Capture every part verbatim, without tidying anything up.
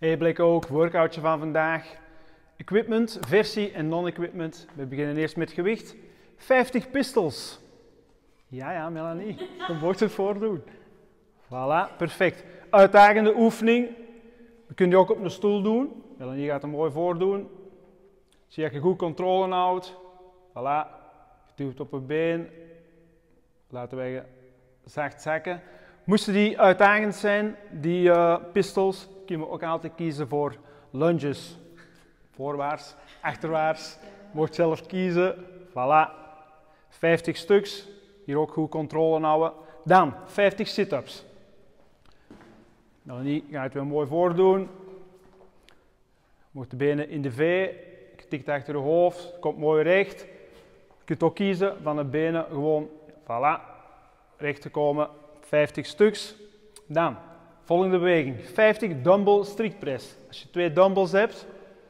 Hey Blik ook, workoutje van vandaag. Equipment, versie en non-equipment. We beginnen eerst met gewicht. vijftig pistols. Ja, ja, Melanie, je mocht het voordoen. Voilà, perfect. Uitdagende oefening. We kunnen die ook op een stoel doen. Melanie gaat hem mooi voordoen. Zie dat je goed controle houdt. Voilà, je duwt op een been. Laten wij zacht zakken. Moesten die uitdagend zijn, die uh, pistols, kunnen we ook altijd kiezen voor lunges. Voorwaarts, achterwaarts, mocht zelf kiezen. Voilà, vijftig stuks, hier ook goed controle houden. Dan vijftig sit-ups. Melanie gaat het weer mooi voordoen. Mocht de benen in de V, getikt achter je hoofd, komt mooi recht. Je kunt ook kiezen van de benen gewoon, voilà, recht te komen. vijftig stuks. Dan, volgende beweging, vijftig dumbbell strict press. Als je twee dumbbells hebt,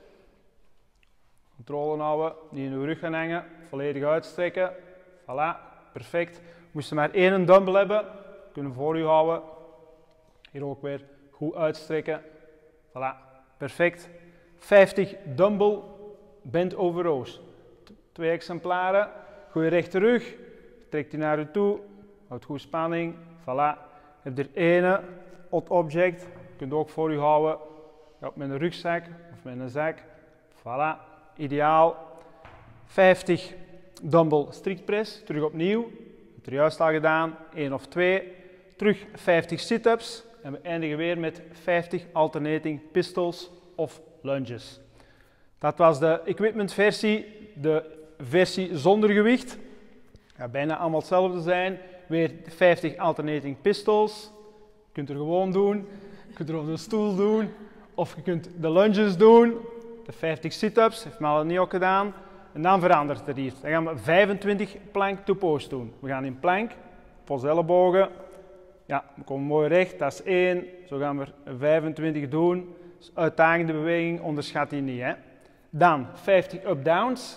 controle houden, niet in je rug gaan hangen, volledig uitstrekken. Voilà, perfect. Moest je maar één dumbbell hebben, kunnen we voor je houden. Hier ook weer goed uitstrekken. Voilà, perfect. vijftig dumbbell bent over rows. Twee exemplaren, gooi je rechte rug, trek die naar je toe, houd goed spanning. Voilà, je hebt er één hot object, je kunt ook voor je houden, met een rugzak of met een zak. Voilà, ideaal. vijftig dumbbell strict press, terug opnieuw, heb er juist al gedaan, één of twee. Terug vijftig sit-ups en we eindigen weer met vijftig alternating pistols of lunges. Dat was de equipment versie, de versie zonder gewicht. Gaat bijna allemaal hetzelfde zijn. Weer vijftig alternating pistols. Je kunt er gewoon doen. Je kunt er op de stoel doen. Of je kunt de lunges doen. De vijftig sit-ups, heeft Melanie ook gedaan. En dan verandert het hier. Dan gaan we vijfentwintig plank to post doen. We gaan in plank, voor ellebogen. Ja, we komen mooi recht, dat is één. Zo gaan we er vijfentwintig doen. Dus uitdagende beweging, onderschat die niet. Hè? Dan vijftig up-downs.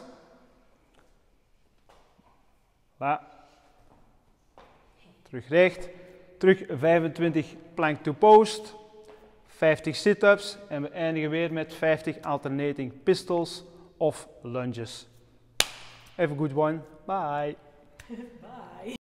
Voilà. Terug recht, terug vijfentwintig plank to post, vijftig sit-ups en we eindigen weer met vijftig alternating pistols of lunges. Have a good one. Bye. Bye.